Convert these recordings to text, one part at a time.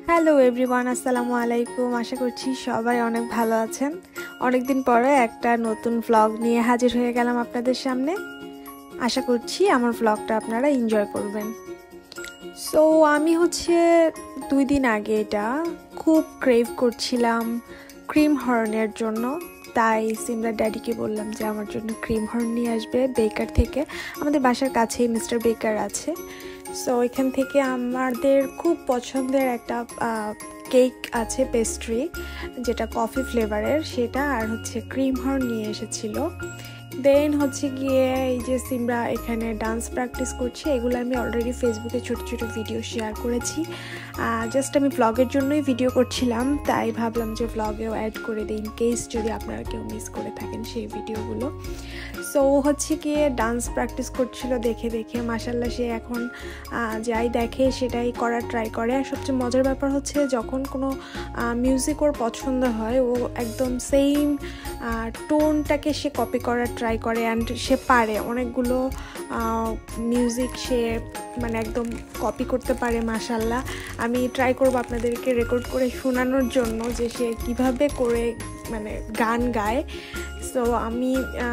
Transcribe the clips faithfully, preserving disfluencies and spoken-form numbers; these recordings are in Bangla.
হ্যালো এভরিওয়ান, আসসালামু আলাইকুম। আশা করছি সবাই অনেক ভালো আছেন। অনেকদিন পরে একটা নতুন ভ্লগ নিয়ে হাজির হয়ে গেলাম আপনাদের সামনে। আশা করছি আমার ভ্লগটা আপনারা এনজয় করবেন। সো আমি হচ্ছে দুই দিন আগে এটা খুব ক্রেভ করছিলাম ক্রিম হর্নের জন্য, তাই সিমরা ড্যাডিকে বললাম যে আমার জন্য ক্রিম হর্ন নিয়ে আসবে বেকার থেকে। আমাদের বাসার কাছেই মিস্টার বেকার আছে। সো এখান থেকে আমাদের খুব পছন্দের একটা কেক আছে, পেস্ট্রি, যেটা কফি ফ্লেভারের, সেটা আর হচ্ছে ক্রিম হর্ন নিয়ে এসেছিল। দেন হচ্ছে গিয়ে এই যে সিমরা এখানে ডান্স প্র্যাকটিস করছে, এগুলো আমি অলরেডি ফেসবুকে ছোট ছোট ভিডিও শেয়ার করেছি। জাস্ট আমি ভ্লগের জন্যই ভিডিও করছিলাম, তাই ভাবলাম যে ভ্লগেও অ্যাড করে দিই ইন কেস যদি আপনারা কেউ মিস করে থাকেন সেই ভিডিওগুলো। সো হচ্ছে গিয়ে ডান্স প্র্যাকটিস করছিল দেখে দেখে, মাশাল্লাহ সে এখন যাই দেখে সেটাই করার ট্রাই করে। আর সবচেয়ে মজার ব্যাপার হচ্ছে যখন কোনো মিউজিক ওর পছন্দ হয়, ও একদম সেম টোনটাকে সে কপি করার ট্রাই করে অ্যান্ড সে পারে অনেকগুলো মিউজিক সে মানে একদম কপি করতে পারে। মাশাল্লাহ, আমি ট্রাই করব আপনাদেরকে রেকর্ড করে শোনানোর জন্য যে সে কিভাবে করে মানে গান গায়। সো আমি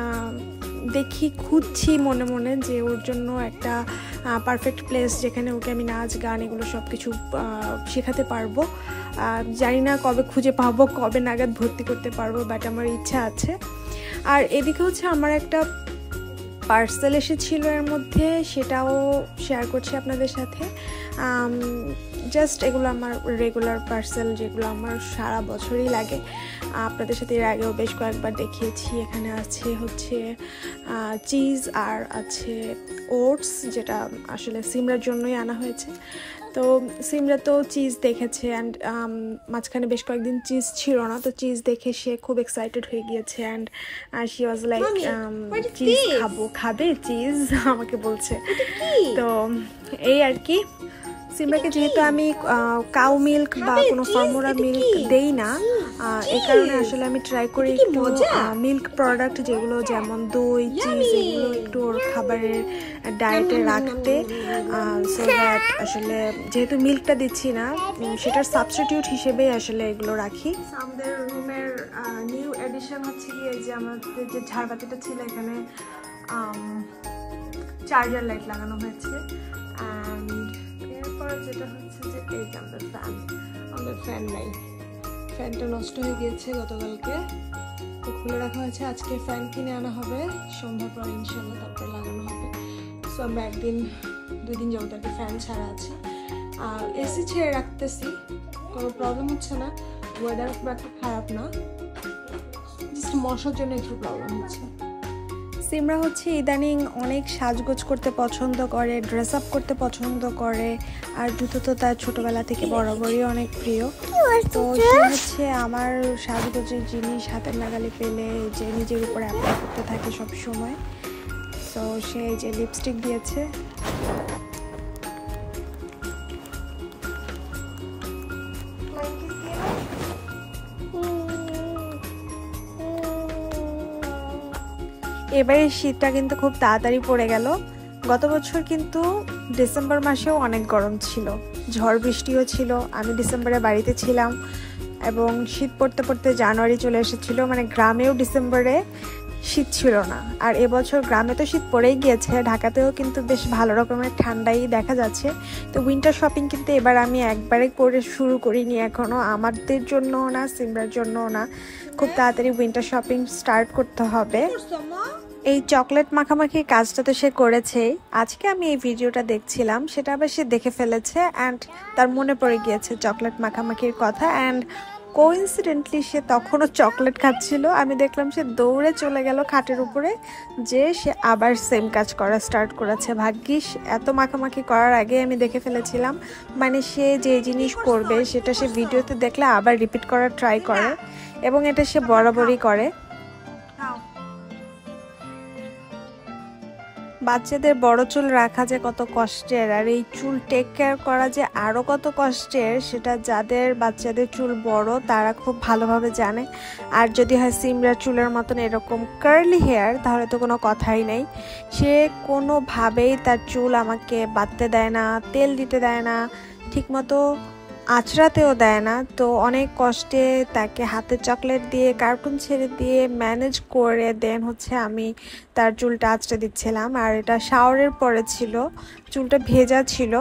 দেখি খুঁজছি মনে মনে যে ওর জন্য একটা পারফেক্ট প্লেস যেখানে ওকে আমি নাচ গান এগুলো সব কিছু শেখাতে পারবো। জানি না কবে খুঁজে পাবো, কবে নাগাদ ভর্তি করতে পারবো, বাট আমার ইচ্ছা আছে। আর এদিকে হচ্ছে আমার একটা পার্সেল এসেছিল এর মধ্যে, সেটাও শেয়ার করছি আপনাদের সাথে। জাস্ট এগুলো আমার রেগুলার পার্সেল, যেগুলো আমার সারা বছরই লাগে। আপনাদের সাথে এর আগেও বেশ কয়েকবার দেখিয়েছি। এখানে আছে হচ্ছে চিজ আর আছে ওটস, যেটা আসলে সিমরার জন্যই আনা হয়েছে। তো সিমরা তো চিজ দেখেছে অ্যান্ড মাঝখানে বেশ কয়েকদিন চিজ ছিল না, তো চিজ দেখে সে খুব এক্সাইটেড হয়ে গিয়েছে and she was like cheese খাবো, খাবে চিজ আমাকে বলছে। তো এই আর কি, সিমরাকে যেহেতু আমি কাউ মিল্ক বা কোনো ফর্মুলা মিল্ক দেই না, এই কারণে আসলে আমি ট্রাই করি একটু মিল্ক প্রোডাক্ট যেগুলো যেমন দই, চিজ, এগুলো একটু ওর খাবারের ডায়েটে রাখতে। সো দ্যাট আসলে যেহেতু মিল্কটা দিচ্ছি না, সেটার সাবস্টিটিউট হিসেবেই আসলে এগুলো রাখি। আমাদের রুমের নিউ এডিশন হচ্ছে গিয়ে যে আমাদের যে ঝাড়বাতিটা ছিল, এখানে চার্জার লাইট লাগানো হয়েছে। অ্যান্ড এরপর যেটা হচ্ছে যে এই যে আমাদের ফ্যান, আমাদের ফ্যান নাই, ফ্যানটা নষ্ট হয়ে গিয়েছে গতকালকে, তো খুলে রাখা হয়েছে। আজকে ফ্যান কিনে আনা হবে সন্ধ্যার পর ইনশাল্লাহ, তারপর লাগানো হবে। সো আমরা একদিন দুই দিন যাবো আর কি ফ্যান ছাড়া আছে। আর এসি ছেড়ে রাখতেছি, কোনো প্রবলেম হচ্ছে না, ওয়েদার খুব একটা খারাপ না, জাস্ট মশার জন্য একটু প্রবলেম হচ্ছে। সিমরা হচ্ছে ইদানিং অনেক সাজগোজ করতে পছন্দ করে, ড্রেস আপ করতে পছন্দ করে, আর জুতো তো তার ছোটবেলা থেকে বরাবরই অনেক প্রিয়। তো সে হচ্ছে আমার সাজগোজের জিনিস হাতের নাগালে পেলে যে নিজের উপর অ্যাপ্লাই করতে থাকে সব সময়। তো সে যে লিপস্টিক দিয়েছে, এবারে শীতটা কিন্তু খুব তাড়াতাড়ি পড়ে গেল। গত বছর কিন্তু ডিসেম্বর মাসেও অনেক গরম ছিল, ঝড় বৃষ্টিও ছিল। আমি ডিসেম্বরে বাড়িতে ছিলাম এবং শীত পড়তে পড়তে জানুয়ারি চলে এসেছিল, মানে গ্রামেও ডিসেম্বরে শীত ছিল না। আর এবছর গ্রামে তো শীত পড়েই গিয়েছে, ঢাকাতেও কিন্তু বেশ ভালো রকমের ঠান্ডাই দেখা যাচ্ছে। তো উইন্টার শপিং কিন্তু এবার আমি একবারে করে শুরু করিনি এখনও, আমাদের জন্যও না, সিমরার জন্যও না। খুব তাড়াতাড়ি উইন্টার শপিং স্টার্ট করতে হবে। এই চকলেট মাখামাখির কাজটা তো সে করেছেই। আজকে আমি এই ভিডিওটা দেখছিলাম, সেটা আবার সে দেখে ফেলেছে অ্যান্ড তার মনে পড়ে গিয়েছে চকলেট মাখামাখির কথা। অ্যান্ড কোইন্সিডেন্টলি সে তখনও চকলেট খাচ্ছিল। আমি দেখলাম সে দৌড়ে চলে গেল খাটের উপরে, যে সে আবার সেম কাজ করা স্টার্ট করেছে। ভাগ্যিস এত মাখামাখি করার আগে আমি দেখে ফেলেছিলাম, মানে সে যে জিনিস করবে সেটা সে ভিডিওতে দেখলে আবার রিপিট করার ট্রাই করে, এবং এটা সে বরাবরই করে। বাচ্চাদের বড় চুল রাখা যে কত কষ্টের, আর এই চুল টেক কেয়ার করা যে আরও কত কষ্টের, সেটা যাদের বাচ্চাদের চুল বড় তারা খুব ভালোভাবে জানে। আর যদি হয় সিমরার চুলের মতন এরকম কার্লি হেয়ার, তাহলে তো কোনো কথাই নেই। সে কোনোভাবেই তার চুল আমাকে বাঁধতে দেয় না, তেল দিতে দেয় না, ঠিকমতো আঁচড়াতেও দেয় না, তো অনেক কষ্টে তাকে হাতে চকলেট দিয়ে কার্টুন ছেড়ে দিয়ে ম্যানেজ করে দেন হচ্ছে আমি তার চুলটা আঁচড়ে দিচ্ছিলাম। আর এটা শাওয়ারের পরে ছিল, চুলটা ভেজা ছিল।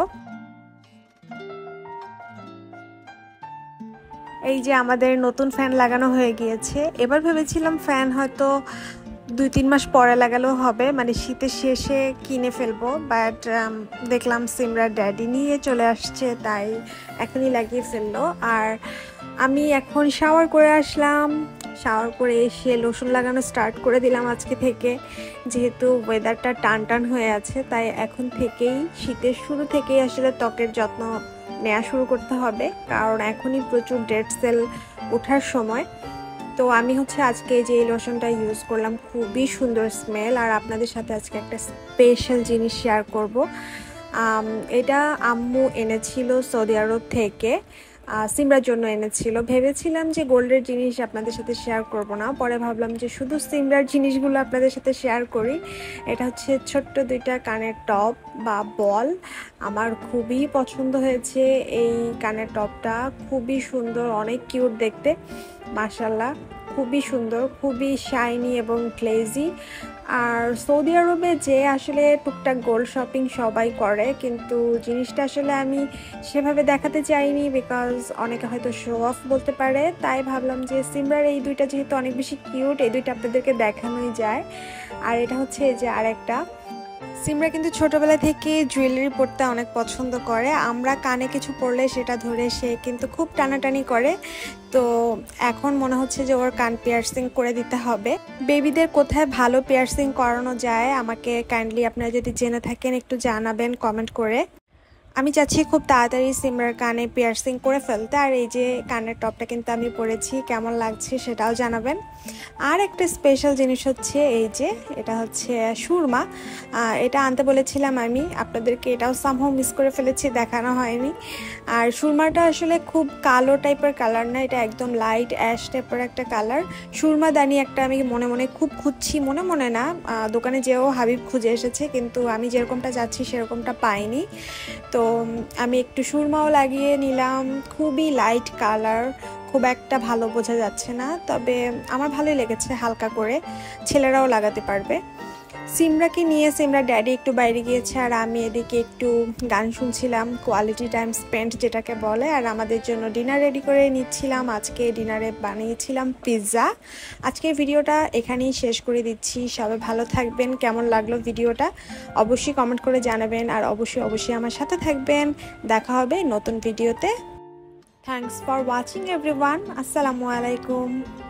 এই যে আমাদের নতুন ফ্যান লাগানো হয়ে গিয়েছে। এবার ভেবেছিলাম ফ্যান হয়তো দুই তিন মাস পরে লাগালেও হবে, মানে শীতের শেষে কিনে ফেলবো, বাট দেখলাম সিমরার ড্যাডি নিয়ে চলে আসছে, তাই এখনই লাগিয়ে ফেললো। আর আমি এখন শাওয়ার করে আসলাম, শাওয়ার করে এসে লোশন লাগানো স্টার্ট করে দিলাম আজকে থেকে। যেহেতু ওয়েদারটা টান টান হয়ে আছে, তাই এখন থেকেই শীতের শুরু থেকেই আসলে ত্বকের যত্ন নেওয়া শুরু করতে হবে, কারণ এখনই প্রচুর ডেড সেল ওঠার সময়। তো আমি হচ্ছে আজকে যে লোশনটা ইউজ করলাম, খুবই সুন্দর স্মেল। আর আপনাদের সাথে আজকে একটা স্পেশাল জিনিস শেয়ার করব। এটা আম্মু এনেছিল সৌদি আরব থেকে, সিমরার জন্য এনেছিল। ভেবেছিলাম যে গোল্ডের জিনিস আপনাদের সাথে শেয়ার করব না, পরে ভাবলাম যে শুধু সিমরার জিনিসগুলো আপনাদের সাথে শেয়ার করি। এটা হচ্ছে ছোট্ট দুইটা কানের টপ বা বল। আমার খুবই পছন্দ হয়েছে এই কানের টপটা, খুবই সুন্দর, অনেক কিউট দেখতে, মাশাআল্লাহ খুবই সুন্দর, খুবই শাইনি এবং গ্লেজি। আর সৌদি আরবে যে আসলে টুকটাক গোল্ড শপিং সবাই করে, কিন্তু জিনিসটা আসলে আমি সেভাবে দেখাতে চাইনি, বিকজ অনেকে হয়তো শো অফ বলতে পারে। তাই ভাবলাম যে সিমরার এই দুইটা যেহেতু অনেক বেশি কিউট, এই দুইটা আপনাদেরকে দেখানোই যায়। আর এটা হচ্ছে এই যে আরেকটা। সিমরা কিন্তু ছোটবেলা থেকে জুয়েলারি পরতে অনেক পছন্দ করে। আমরা কানে কিছু পরলে সেটা ধরে সে কিন্তু খুব টানাটানি করে। তো এখন মনে হচ্ছে যে ওর কান পিয়ার্সিং করে দিতে হবে। বেবিদের কোথায় ভালো পিয়ার্সিং করানো যায় আমাকে কাইন্ডলি আপনারা যদি জেনে থাকেন একটু জানাবেন কমেন্ট করে। আমি চাচ্ছি খুব তাড়াতাড়ি সিমরার কানে পিয়ার্সিং করে ফেলতে। আর এই যে কানের টপটা কিন্তু আমি পরেছি, কেমন লাগছে সেটাও জানাবেন। আর একটা স্পেশাল জিনিস হচ্ছে এই যে এটা হচ্ছে সুরমা। এটা আনতে বলেছিলাম আমি আপনাদেরকে, এটাও সামহাও মিস করে ফেলেছি, দেখানো হয়নি। আর সুরমাটা আসলে খুব কালো টাইপের কালার না, এটা একদম লাইট অ্যাশ টাইপের একটা কালার। সুরমা দানি একটা আমি মনে মনে খুব খুঁজছি, মনে মনে না, দোকানে যেও হাবিব খুঁজে এসেছে, কিন্তু আমি যেরকমটা যাচ্ছি সেরকমটা পাইনি। তো আমি একটু সুরমাও লাগিয়ে নিলাম, খুবই লাইট কালার, খুব একটা ভালো বোঝা যাচ্ছে না, তবে আমার ভালোই লেগেছে, হালকা করে, ছেলেরাও লাগাতে পারবে। সিমরাকে নিয়ে সিমরা ড্যাডি একটু বাইরে গিয়েছে, আর আমি এদিকে একটু গান শুনছিলাম, কোয়ালিটি টাইম স্পেন্ড যেটাকে বলে। আর আমাদের জন্য ডিনার রেডি করে নিচ্ছিলাম। আজকে ডিনারে বানিয়েছিলাম পিৎজা। আজকের ভিডিওটা এখানেই শেষ করে দিচ্ছি। সবাই ভালো থাকবেন। কেমন লাগলো ভিডিওটা অবশ্যই কমেন্ট করে জানাবেন, আর অবশ্যই অবশ্যই আমার সাথে থাকবেন। দেখা হবে নতুন ভিডিওতে। Thanks for watching everyone. আসসালামু আলাইকুম।